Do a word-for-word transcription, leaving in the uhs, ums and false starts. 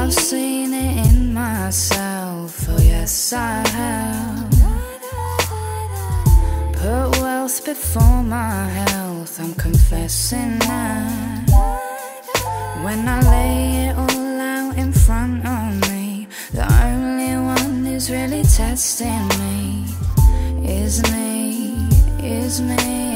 I've seen it in myself, oh yes I have. Put wealth before my health, I'm confessing that. When I lay it all out in front of me, the only one who's really testing me is me, is me.